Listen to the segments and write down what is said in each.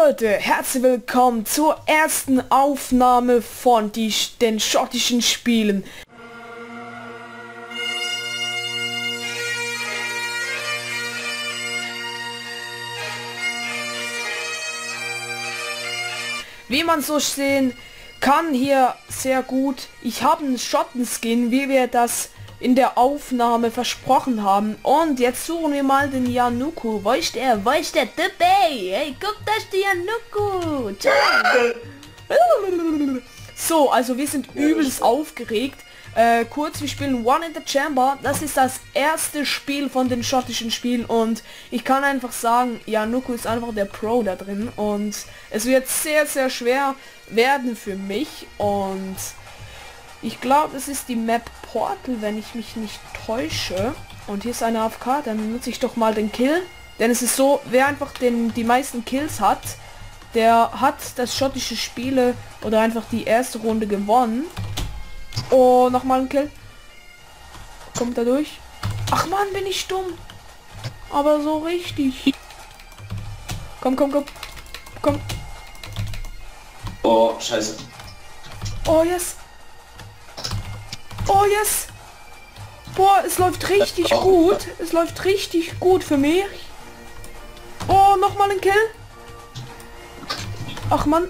Leute, herzlich willkommen zur ersten Aufnahme von den schottischen Spielen. Wie man so sehen kann hier sehr gut, ich habe einen Schottenskin, wie wir das in der Aufnahme versprochen haben. Und jetzt suchen wir mal den Yanuku. Wo ist der dabei? Hey, guck, da ist der Yanuku. So, also wir sind übelst aufgeregt. Kurz, wir spielen One in the Chamber. Das ist das erste Spiel von den schottischen Spielen und ich kann einfach sagen, Yanuku ist einfach der Pro da drin und es wird sehr, sehr schwer werden für mich und ich glaube, es ist die Map Portal, wenn ich mich nicht täusche. Und hier ist eine AFK, dann nutze ich doch mal den Kill. Denn es ist so, wer einfach die meisten Kills hat, der hat das schottische Spiele oder einfach die erste Runde gewonnen. Oh, nochmal ein Kill. Kommt da durch. Ach man, bin ich dumm. Aber so richtig. Komm. Oh, scheiße. Oh, yes. Oh, yes. Boah, es läuft richtig gut. Es läuft richtig gut für mich. Oh, nochmal ein Kill. Ach, Mann.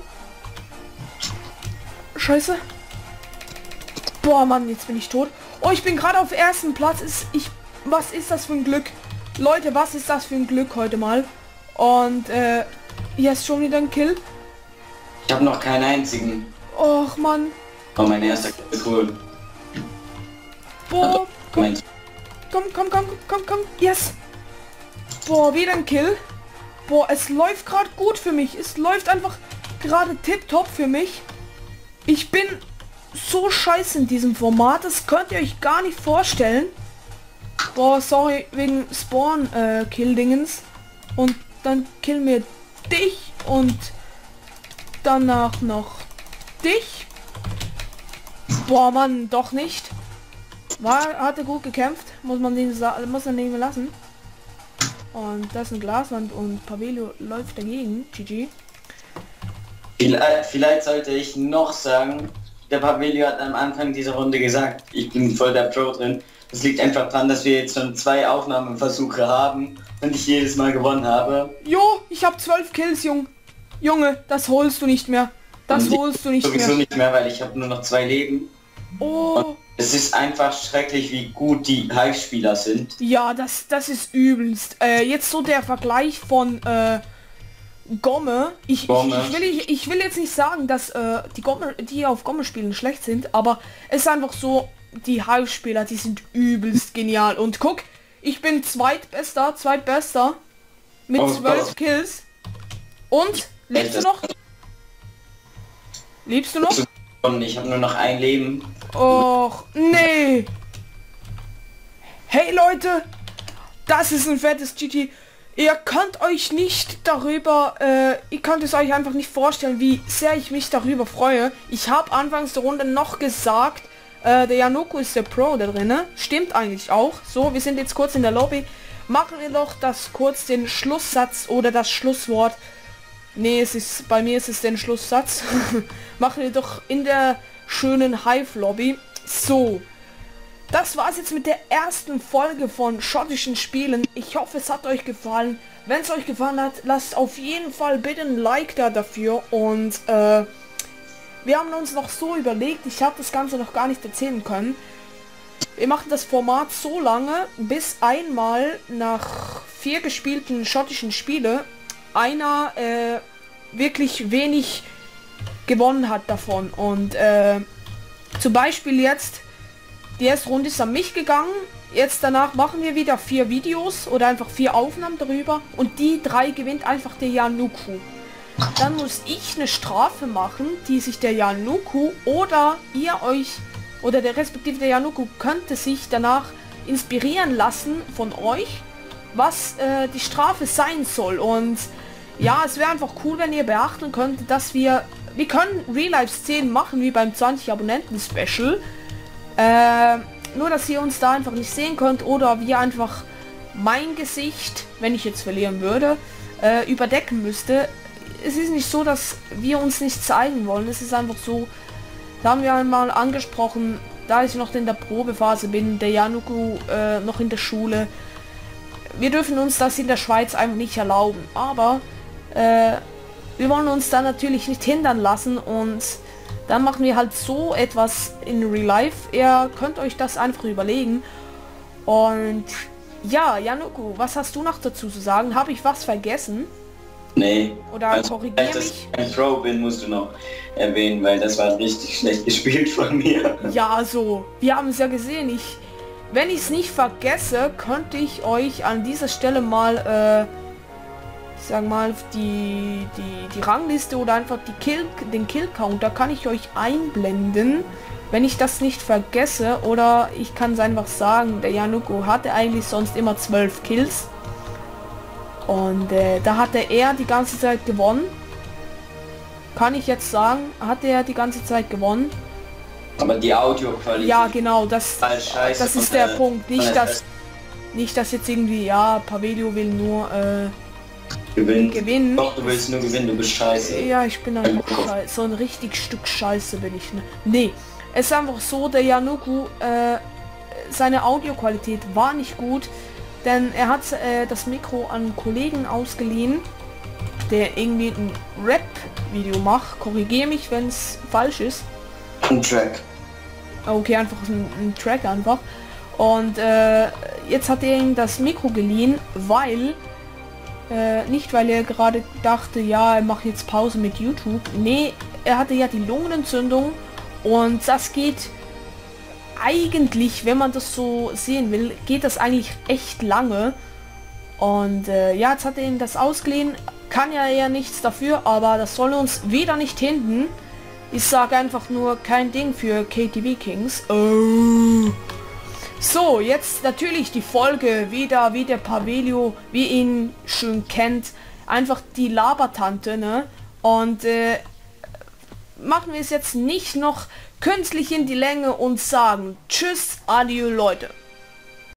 Scheiße. Boah, Mann, jetzt bin ich tot. Oh, ich bin gerade auf ersten Platz. Was ist das für ein Glück? Leute, was ist das für ein Glück heute mal? Und, hier ist schon wieder ein Kill. Ich habe noch keinen einzigen. Och, Mann. Oh, mein erster Kill ist cool. Boah, komm. Yes. Boah, wieder ein Kill. Boah, es läuft gerade gut für mich. Es läuft einfach gerade tipptopp für mich. Ich bin so scheiße in diesem Format. Das könnt ihr euch gar nicht vorstellen. Boah, sorry, wegen Spawn-Kill-Dingens. Und dann killen wir dich und danach noch dich. Boah, Mann, doch nicht. Hatte gut gekämpft, muss man nicht lassen. Und das ist eine Glaswand und Pavelio läuft dagegen. GG. Vielleicht sollte ich noch sagen, der Pavelio hat am Anfang dieser Runde gesagt, ich bin voll der Pro drin. Das liegt einfach daran, dass wir jetzt schon 2 Aufnahmeversuche haben und ich jedes Mal gewonnen habe. Jo, ich habe 12 Kills, Junge, das holst du nicht mehr. Das holst du nicht mehr. Sowieso nicht mehr, weil ich habe nur noch 2 Leben. Oh. Und es ist einfach schrecklich, wie gut die Hive-Spieler sind. Ja, das ist übelst. Jetzt so der Vergleich von Gomme. Ich will jetzt nicht sagen, dass die auf Gomme spielen schlecht sind, aber es ist einfach so, die Hive-Spieler, die sind übelst genial. Und guck, ich bin zweitbester mit 12 Kills. Und lebst du noch? Lebst du noch? Ich habe nur noch ein Leben. Och, nee. Hey Leute, das ist ein fettes GG. Ihr könnt euch nicht darüber, ihr könnt es euch einfach nicht vorstellen, wie sehr ich mich darüber freue. Ich habe anfangs der Runde noch gesagt, der Yanuku ist der Pro da drin. Stimmt eigentlich auch. So, wir sind jetzt kurz in der Lobby. Machen wir doch kurz den Schlusssatz oder das Schlusswort. Nee, bei mir ist es den Schlusssatz. Machen wir doch in der schönen Hive-Lobby. So, das war's jetzt mit der ersten Folge von schottischen Spielen. Ich hoffe, es hat euch gefallen. Wenn es euch gefallen hat, lasst auf jeden Fall bitte ein Like da dafür. Und wir haben uns noch so überlegt, ich habe das Ganze noch gar nicht erzählen können. Wir machen das Format so lange, bis einmal nach 4 gespielten schottischen Spiele einer wirklich wenig gewonnen hat davon. Und zum Beispiel jetzt, die erste Runde ist an mich gegangen. Jetzt danach machen wir wieder 4 Videos oder einfach 4 Aufnahmen darüber. Und die 3 gewinnt einfach der Yanuku. Dann muss ich eine Strafe machen, die sich der Yanuku oder ihr euch oder der respektive der Yanuku könnte sich danach inspirieren lassen von euch, was die Strafe sein soll. Und ja, es wäre einfach cool, wenn ihr beachten könnt, dass wir können Real-Life-Szenen machen, wie beim 20 Abonnenten-Special. Nur, dass ihr uns da einfach nicht sehen könnt oder wir einfach mein Gesicht, wenn ich jetzt verlieren würde, überdecken müsste. es ist nicht so, dass wir uns nicht zeigen wollen. Es ist einfach so, da haben wir einmal angesprochen, da ich noch in der Probephase bin, der Januku noch in der Schule. Wir dürfen uns das in der Schweiz einfach nicht erlauben. Aber wir wollen uns da natürlich nicht hindern lassen und dann machen wir halt so etwas in Real Life. Ihr könnt euch das einfach überlegen. Und ja, Januku, was hast du noch dazu zu sagen? Habe ich was vergessen? Nee. Oder also, korrigier dass mich? ich ein Pro bin, musst du noch erwähnen, weil das war richtig schlecht gespielt von mir. Ja, also, wir haben es ja gesehen. Wenn ich es nicht vergesse, könnte ich euch an dieser Stelle mal, ich sag mal, die Rangliste oder einfach den Kill-Count, da kann ich euch einblenden, wenn ich das nicht vergesse. Oder ich kann es einfach sagen, der Januku hatte eigentlich sonst immer 12 Kills. Und da hatte er die ganze Zeit gewonnen. Kann ich jetzt sagen, hatte er die ganze Zeit gewonnen. Aber die Audioqualität... Ja, genau, das scheiße ist der Punkt. Nicht, dass jetzt irgendwie, ja, Pavelio will nur gewinnen. Doch, du willst nur gewinnen, du bist scheiße. Ja, ich bin einfach scheiße. So ein richtig Stück Scheiße bin ich. Ne? Nee, es ist einfach so, der Januku, seine Audioqualität war nicht gut. Denn er hat das Mikro an einen Kollegen ausgeliehen, der irgendwie ein Rap-Video macht. Korrigiere mich, wenn es falsch ist. Ein Track. Okay, einfach ein Track einfach. Und jetzt hat er ihm das Mikro geliehen, weil nicht weil er gerade dachte, ja, er macht jetzt Pause mit YouTube. Nee, er hatte ja die Lungenentzündung und das geht eigentlich, wenn man das so sehen will, geht das eigentlich echt lange. Und ja, jetzt hat er ihm das ausgeliehen, kann ja eher nichts dafür, aber das soll uns wieder nicht hindern. Ich sage einfach nur kein Ding für KTV Kings. Oh. So, jetzt natürlich die Folge wieder, wie der Pavelio, wie ihn schön kennt. Einfach die Labertante, ne? Und machen wir es jetzt nicht noch künstlich in die Länge und sagen tschüss, adieu Leute.